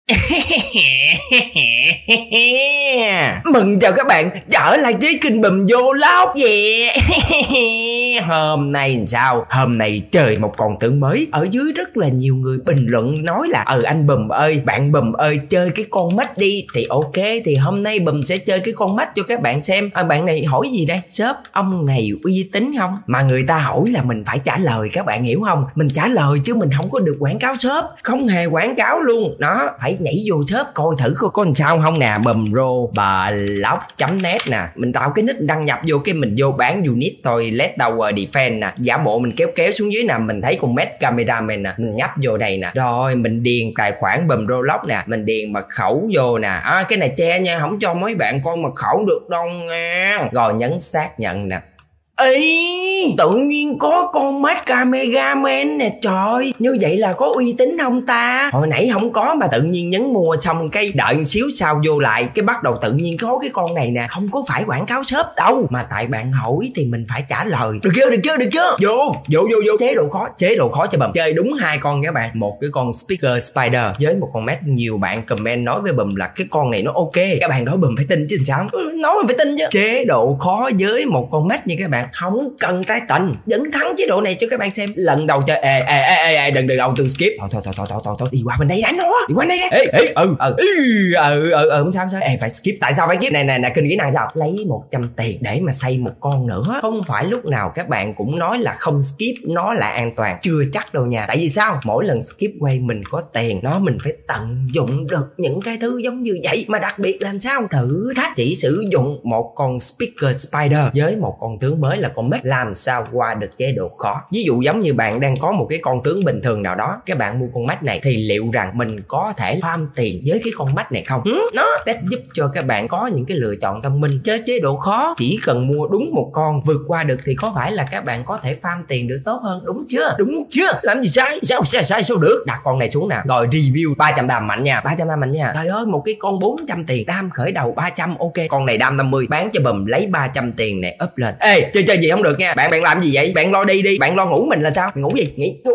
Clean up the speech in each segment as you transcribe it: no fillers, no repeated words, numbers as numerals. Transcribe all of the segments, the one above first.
Mừng chào các bạn trở lại với kênh Bùm Vlog về. Hôm nay sao? Hôm nay trời một con tưởng mới. Ở dưới rất là nhiều người bình luận nói là anh Bùm ơi, bạn Bùm ơi, chơi cái con mắt đi. Thì ok, thì hôm nay Bùm sẽ chơi cái con mắt cho các bạn xem. Bạn này hỏi gì đây? Shop ông này uy tín không? Mà người ta hỏi là mình phải trả lời, các bạn hiểu không? Mình trả lời chứ mình không có được quảng cáo shop. Không hề quảng cáo luôn. Đó, phải nhảy vô shop coi thử coi có làm sao không nè. Bumroblog.net nè, mình tạo cái nick đăng nhập vô cái mình vô bán unit thôi, Let Tower Defense nè, giả bộ mình kéo xuống dưới nè, mình thấy con Met Cameraman nè, mình nhấp vô đây nè, rồi mình điền tài khoản Bumroblog nè, mình điền mật khẩu vô nè, cái này che nha, không cho mấy bạn coi mật khẩu được đâu nha, rồi nhấn xác nhận nè. Ý, tự nhiên có con mắt cameraman nè, trời, như vậy là có uy tín không ta? Hồi nãy không có mà tự nhiên nhấn mua xong cái đợi một xíu sau vô lại cái bắt đầu tự nhiên có cái con này nè, không có phải quảng cáo shop đâu, mà tại bạn hỏi thì mình phải trả lời. Được chưa? Vô chế độ khó cho Bùm. Chơi đúng hai con các bạn, một cái con Speaker Spider với một con Met. Nhiều bạn comment nói với Bùm là cái con này nó ok, các bạn nói Bùm phải tin chứ sao? Nói phải tin chứ. Chế độ khó với một con Met như các bạn, không cần tay tình, dẫn thắng chế độ này cho các bạn xem. Lần đầu chơi đừng auto skip, thôi đi qua bên đây đánh nó, đi qua đây không sao phải skip. Tại sao phải skip? Này kinh kỹ năng sao? Lấy 100 tiền để mà xây một con nữa. Không phải lúc nào các bạn cũng nói là không skip nó là an toàn, chưa chắc đâu nha. Tại vì sao? Mỗi lần skip quay mình có tiền đó, mình phải tận dụng được những cái thứ giống như vậy. Mà đặc biệt là sao? Thử thách chỉ sử dụng một con Speaker Spider với một con tướng mới là con Met, làm sao qua được chế độ khó. Ví dụ giống như bạn đang có một cái con tướng bình thường nào đó, các bạn mua con Met này thì liệu rằng mình có thể farm tiền với cái con Met này không? Nó sẽ giúp cho các bạn có những cái lựa chọn thông minh. Chơi chế độ khó chỉ cần mua đúng một con vượt qua được thì có phải là các bạn có thể farm tiền được tốt hơn, đúng chưa? Làm gì sai? Sao được? Đặt con này xuống nè, rồi review 300 đam mạnh nha, trời ơi, một cái con 400 tiền, đam khởi đầu 300, ok, con này đam 50, bán cho Bùm lấy 300 tiền này up lên. Chơi gì không được nha. Bạn làm gì vậy? Bạn lo đi, bạn lo ngủ mình là sao? Mày ngủ gì?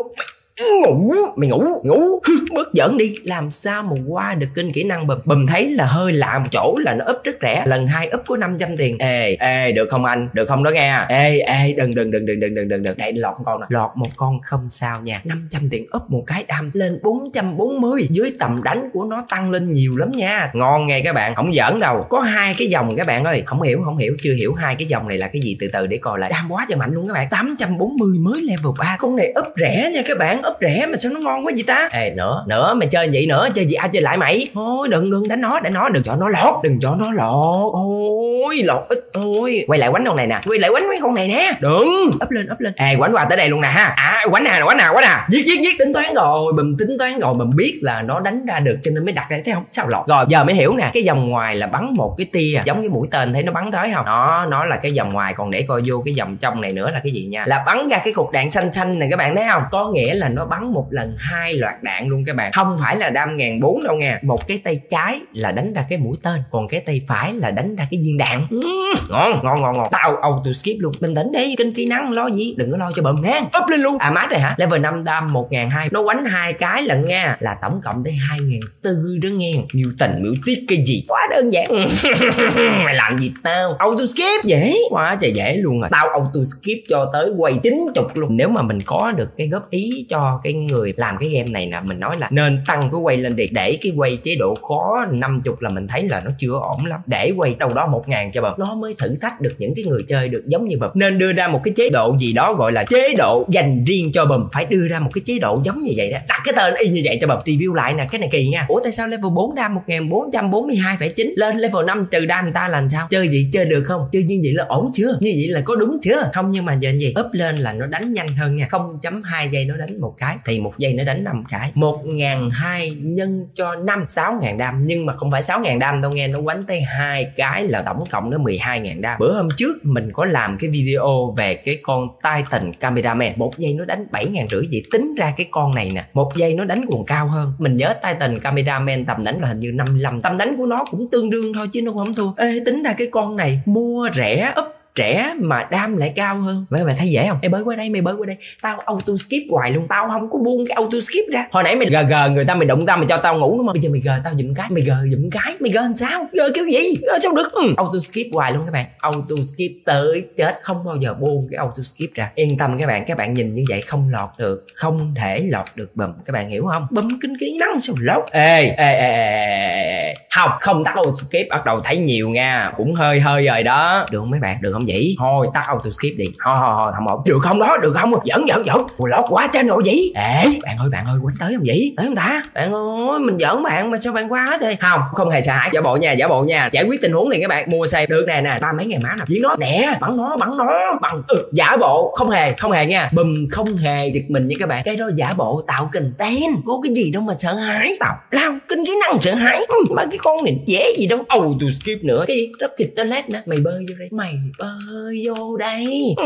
Mày ngủ bớt giỡn đi. Làm sao mà qua được kênh kỹ năng Bùm? Bùm thấy là hơi lạ một chỗ là nó up rất rẻ, lần 2 up có 500 tiền. Được không anh? Được không đó nghe? Đừng đây lọt con nè, lọt một con không sao nha. 500 tiền up một cái đam lên 440, dưới tầm đánh của nó tăng lên nhiều lắm nha. Ngon nghe các bạn, không giỡn đâu. Có 2 cái dòng các bạn ơi, không hiểu, chưa hiểu 2 cái dòng này là cái gì, từ từ để coi lại. Đam quá trời mạnh luôn các bạn, 840 mới level 3. Con này up rẻ nha các bạn, up rẻ mà sao nó ngon quá vậy ta? Nữa mày chơi vậy nữa, chơi gì ai chơi lại mày? Thôi đừng đánh nó, đừng cho nó lọt, ôi lọt ít thôi. Quay lại quánh con này nè, quay lại quánh mấy con này nè, đừng up lên. Quánh qua tới đây luôn nè ha. Quánh nè, giết tính toán rồi, Bùm tính toán rồi, Bùm biết là nó đánh ra được cho nên mới đặt đây, thấy không? Sao lọt? Rồi giờ mới hiểu nè, cái vòng ngoài là bắn một cái tia giống cái mũi tên, thấy nó bắn tới không? Nó là cái vòng ngoài, còn để coi vô cái vòng trong này nữa là cái gì nha, là bắn ra cái cục đạn xanh này, các bạn thấy không? Có nghĩa là nó bắn một lần 2 loạt đạn luôn các bạn, không phải là đam 1400 đâu nha. Một cái tay trái là đánh ra cái mũi tên, còn cái tay phải là đánh ra cái viên đạn. Ngon. Tao auto skip luôn, bình tĩnh đi, kênh kỹ năng lo gì, đừng có lo cho Bùm nha. Up lên luôn. Mát rồi hả? Level 5 đam 1200, nó quánh 2 cái lần nha, là tổng cộng tới 2400 đó nghe. Miêu tiết cái gì quá đơn giản. Mày làm gì tao? Auto skip dễ quá trời dễ luôn à. Tao auto skip cho tới quay 90 luôn. Nếu mà mình có được cái góp ý cho cái người làm cái game này nè, mình nói là nên tăng cái quay lên để cái quay chế độ khó 50 là mình thấy là nó chưa ổn lắm, để quay đâu đó 1000 cho Bùm, nó mới thử thách được những cái người chơi được giống như Bùm. Nên đưa ra một cái chế độ gì đó gọi là chế độ dành riêng cho Bùm, phải đưa ra một cái chế độ giống như vậy đó, đặt cái tên y như vậy cho Bùm. Review lại nè, cái này kỳ nha. Ủa tại sao level 4 đam 1442,9 lên level 5 trừ đam người ta là sao? Chơi gì chơi được không? Chơi như vậy là ổn chưa? Như vậy là có đúng chưa? Không, nhưng mà giờ gì up lên là nó đánh nhanh hơn nha, 0.2 giây nó đánh một cái thì 1 giây nó đánh 5 cái. 1200 nhân cho 6.000 đam, nhưng mà không phải 6.000 đam đâu nghe, nó quánh tới 2 cái là tổng cộng nó 12.000 đam. Bữa hôm trước mình có làm cái video về cái con Titan Cameraman, 1 giây nó đánh 7.500, vậy tính ra cái con này nè 1 giây nó đánh còn cao hơn. Mình nhớ Titan Cameraman tầm đánh là hình như 55, tầm đánh của nó cũng tương đương thôi chứ nó không thua. Tính ra cái con này mua rẻ up trẻ mà đam lại cao hơn. Mấy bạn thấy dễ không? Mày bơi qua đây, mày bơi qua đây, tao auto skip hoài luôn, tao không có buông cái auto skip ra. Hồi nãy mày gờ người ta, mày đụng tao, mày cho tao ngủ đúng không? Bây giờ mày gờ tao giùm cái, mày gờ giùm cái, mày gờ làm sao? Gờ kiểu gì? Gờ sao được? Auto skip hoài luôn các bạn, auto skip tới chết, không bao giờ buông cái auto skip ra. Yên tâm các bạn nhìn như vậy không lọt được, không thể lọt được bùm, các bạn hiểu không? Bùm kinh kỹ năng sao lọt? Không tắt auto skip, bắt đầu thấy nhiều nha, cũng hơi rồi đó. Được không mấy bạn? Được không vậy? Thôi tắt auto skip đi. Thôi không ổn. Được không đó? Được không? Giỡn. Ủa, lọt quá trên rồi vậy. Ê bạn ơi quánh tới không vậy? Tới không ta? Bạn ơi mình giỡn bạn mà sao bạn quá hết rồi? Không hề sợ hãi, giả bộ nha. Giải quyết tình huống này các bạn, mua xe được nè, 3 mấy ngày má nào giết nó nè, bắn nó bằng giả bộ, không hề nha. Bùm không hề giật mình nha các bạn. Cái đó giả bộ tạo content, có cái gì đâu mà sợ hãi. Tao lao kinh kỹ năng sợ hãi mà cái con này dễ gì đâu. Auto skip nữa. Cái gì rất kịch toilet nữa. Mày bơi vô đây, vô đây.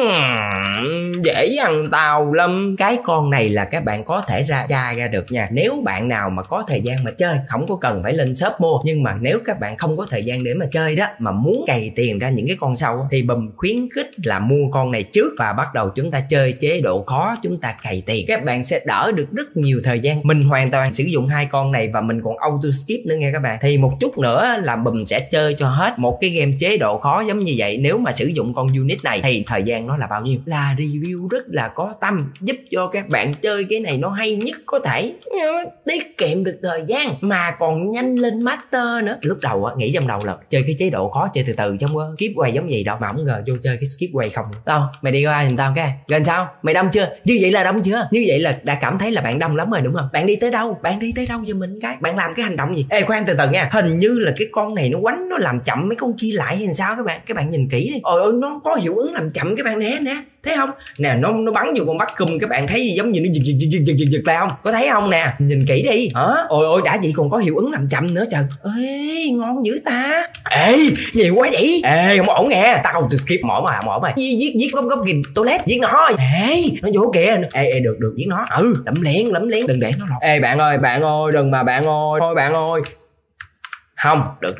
Dễ dàng tao lắm. Cái con này là các bạn có thể tra ra được nha. Nếu bạn nào mà có thời gian mà chơi, không có cần phải lên shop mua, nhưng mà nếu các bạn không có thời gian để mà chơi đó, mà muốn cày tiền ra những cái con sau thì bùm khuyến khích là mua con này trước và bắt đầu chúng ta chơi chế độ khó, chúng ta cày tiền, các bạn sẽ đỡ được rất nhiều thời gian. Mình hoàn toàn sử dụng 2 con này và mình còn auto skip nữa nha các bạn. Thì một chút nữa là bùm sẽ chơi cho hết một cái game chế độ khó giống như vậy. Nếu mà sử dụng con unit này thì thời gian nó là bao nhiêu? Là review rất là có tâm, giúp cho các bạn chơi cái này nó hay nhất có thể, tiết kiệm được thời gian mà còn nhanh lên master nữa. Lúc đầu nghĩ trong đầu là chơi cái chế độ khó, chơi từ từ trong skip quay giống gì đâu, mà không ngờ vô chơi cái skip quay không. Tao mày đi qua giùm tao cái gần sao mày đông chưa? Như vậy là đông chưa? Như vậy là đã cảm thấy là bạn đông lắm rồi đúng không? Bạn đi tới đâu cho mình cái, bạn làm cái hành động gì? Ê khoan từ từ nha, hình như là cái con này nó quánh, nó làm chậm mấy con kia lại hay sao các bạn nhìn kỹ đi. Ôi nó có hiệu ứng làm chậm các bạn nè, thấy không nè, nó bắn vô con bắt cum, các bạn thấy gì giống như nó giật lại không? Có thấy không nè, nhìn kỹ đi hả? Ôi đã vậy còn có hiệu ứng làm chậm nữa trời. Ê ngon dữ ta. Ê nhiều quá vậy. Ê không ổn nghe, tao từ skip mỏi mà giết góc kìm toilet, giết nó. Ê nó vô kìa. Ê được giết nó. Lẫm lién đừng để nó lọt. Ê bạn ơi đừng mà bạn ơi, thôi bạn ơi. Không được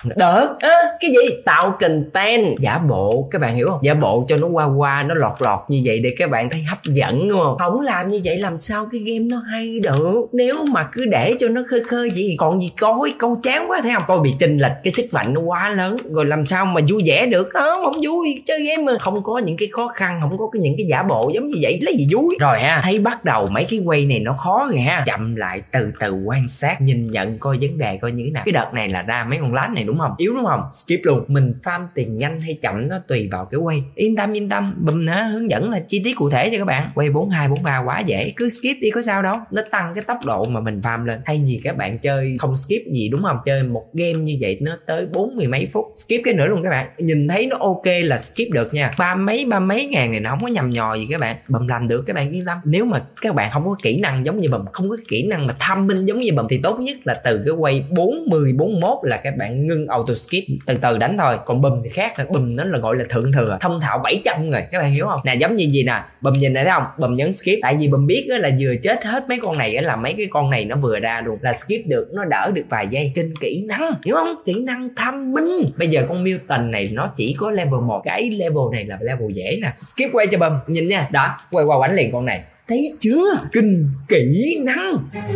cái gì tạo content giả bộ, các bạn hiểu không? Giả bộ cho nó qua nó lọt như vậy để các bạn thấy hấp dẫn đúng không? Không làm như vậy làm sao cái game nó hay được? Nếu mà cứ để cho nó khơi gì còn gì coi, câu chán quá thấy không? Coi bị chênh lệch cái sức mạnh nó quá lớn rồi làm sao mà vui vẻ được? Không vui, chơi game mà không có những cái khó khăn, không có những cái giả bộ giống như vậy lấy gì vui. Rồi ha, thấy bắt đầu mấy cái quay này nó khó rồi ha, chậm lại từ từ quan sát, nhìn nhận coi vấn đề coi như thế nào. Cái đợt này là ra mấy con lát này đúng không? Yếu đúng không? Skip luôn. Mình farm tiền nhanh hay chậm nó tùy vào cái quay. Yên tâm bùm hướng dẫn là chi tiết cụ thể cho các bạn. Quay 42 43 quá dễ, cứ skip đi có sao đâu, nó tăng cái tốc độ mà mình farm lên. Thay vì các bạn chơi không skip gì đúng không? Chơi một game như vậy nó tới 40 mấy phút, skip cái nữa luôn các bạn. Nhìn thấy nó ok là skip được nha. ba mấy ngàn này nó không có nhầm nhò gì các bạn. Bùm làm được các bạn yên tâm. Nếu mà các bạn không có kỹ năng giống như bùm, không có kỹ năng mà tham minh giống như bùm thì tốt nhất là từ cái quay 40 41 là các bạn ngưng auto skip, từ từ đánh thôi. Còn bùm thì khác, bùm nó là gọi là thượng thừa, thông thạo 700 rồi, các bạn hiểu không? Nè giống như gì nè, bùm nhìn này thấy không? Bùm nhấn skip, tại vì bùm biết là vừa chết hết mấy con này là mấy cái con này nó vừa ra luôn, là skip được, nó đỡ được vài giây. Kinh kỹ năng, hiểu không? Kỹ năng tham minh. Bây giờ con Milton này nó chỉ có level 1, cái level này là level dễ nè. Skip quay cho bùm, nhìn nha, đó, quay qua quánh liền con này, thấy chưa? Kinh kỹ năng.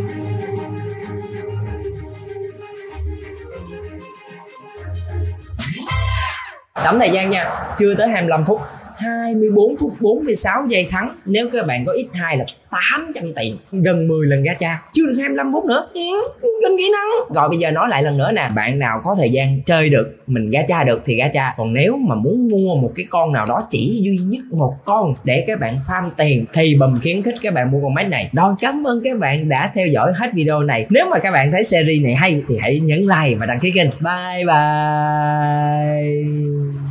Tổng thời gian nha, chưa tới 25 phút, 24 phút 46 giây thắng. Nếu các bạn có x2 là 800 tiền, gần 10 lần gacha, chưa được 25 phút nữa. Kinh kỹ năng. Rồi bây giờ nói lại lần nữa nè, bạn nào có thời gian chơi được, mình gacha được thì gacha. Còn nếu mà muốn mua một cái con nào đó chỉ duy nhất một con để các bạn farm tiền thì bùm khuyến khích các bạn mua con máy này. Rồi cảm ơn các bạn đã theo dõi hết video này. Nếu mà các bạn thấy series này hay thì hãy nhấn like và đăng ký kênh. Bye bye.